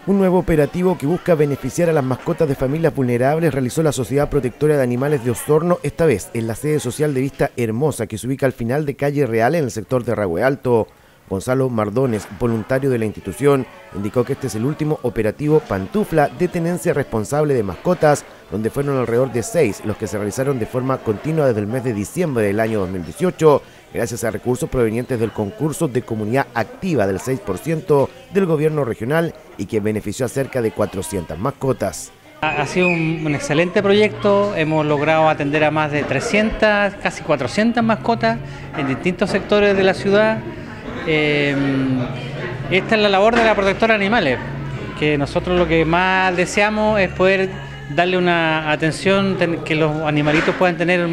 Un nuevo operativo que busca beneficiar a las mascotas de familias vulnerables realizó la Sociedad Protectora de Animales de Osorno, esta vez en la sede social de Vista Hermosa, que se ubica al final de Calle Real en el sector de Rahue Alto. Gonzalo Mardones, voluntario de la institución, indicó que este es el último operativo Pantufla de tenencia responsable de mascotas, donde fueron alrededor de 6 los que se realizaron de forma continua desde el mes de diciembre del año 2018, gracias a recursos provenientes del concurso de comunidad activa del 6% del gobierno regional y que benefició a cerca de 400 mascotas. Ha sido un excelente proyecto, hemos logrado atender a más de 300, casi 400 mascotas en distintos sectores de la ciudad. Esta es la labor de la protectora de animales, que nosotros lo que más deseamos es poder darle una atención, que los animalitos puedan tener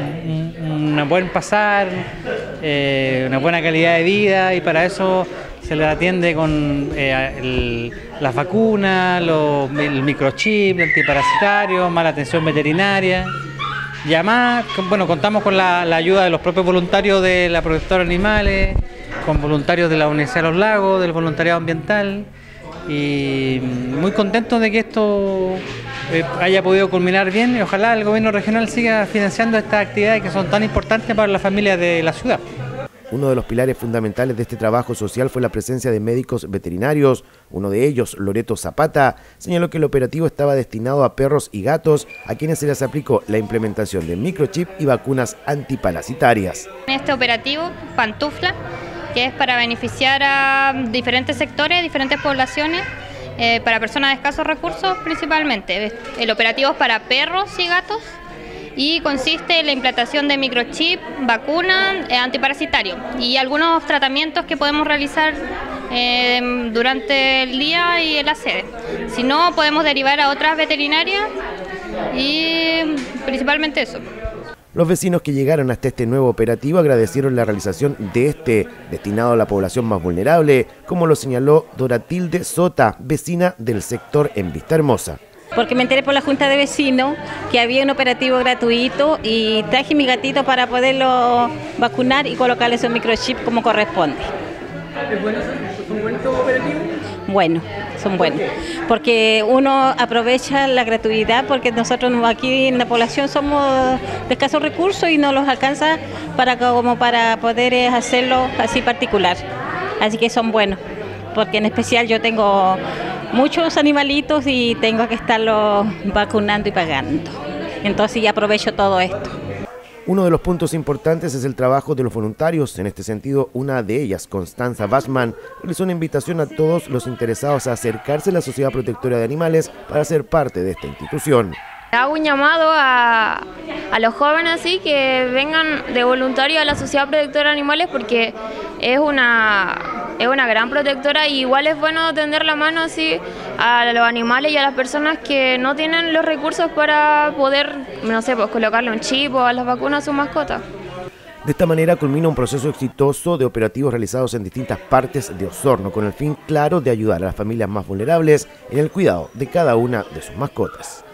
un buen pasar, una buena calidad de vida, y para eso se les atiende con las vacunas, el microchip, el antiparasitario, más la atención veterinaria. Y además, bueno, contamos con la ayuda de los propios voluntarios de la protectora de animales, con voluntarios de la Universidad de los Lagos, del voluntariado ambiental, y muy contentos de que esto haya podido culminar bien, y ojalá el gobierno regional siga financiando estas actividades que son tan importantes para las familias de la ciudad. Uno de los pilares fundamentales de este trabajo social fue la presencia de médicos veterinarios. Uno de ellos, Loreto Zapata, señaló que el operativo estaba destinado a perros y gatos, a quienes se les aplicó la implementación de microchip y vacunas antiparasitarias. Este operativo, Pantufla, que es para beneficiar a diferentes sectores, diferentes poblaciones, para personas de escasos recursos principalmente. El operativo es para perros y gatos y consiste en la implantación de microchip, vacuna, antiparasitario y algunos tratamientos que podemos realizar durante el día y en la sede. Si no, podemos derivar a otras veterinarias y principalmente eso. Los vecinos que llegaron hasta este nuevo operativo agradecieron la realización de este, destinado a la población más vulnerable, como lo señaló Doratilde Sota, vecina del sector en Vista Hermosa. Porque me enteré por la Junta de Vecinos que había un operativo gratuito y traje mi gatito para poderlo vacunar y colocarle su microchip como corresponde. ¿Son buenos estos operativos? Bueno, son buenos, porque uno aprovecha la gratuidad, porque nosotros aquí en la población somos de escasos recursos y no los alcanza para poder hacerlo así particular. Así que son buenos, porque en especial yo tengo muchos animalitos y tengo que estarlos vacunando y pagando. Entonces ya aprovecho todo esto. Uno de los puntos importantes es el trabajo de los voluntarios. En este sentido, una de ellas, Constanza Bachman, realizó una invitación a todos los interesados a acercarse a la Sociedad Protectora de Animales para ser parte de esta institución. Hago un llamado a los jóvenes así que vengan de voluntario a la Sociedad Protectora de Animales, porque es una gran protectora, y igual es bueno tender la mano así a los animales y a las personas que no tienen los recursos para poder, no sé, pues colocarle un chip o a las vacunas a sus mascotas. De esta manera culmina un proceso exitoso de operativos realizados en distintas partes de Osorno, con el fin claro de ayudar a las familias más vulnerables en el cuidado de cada una de sus mascotas.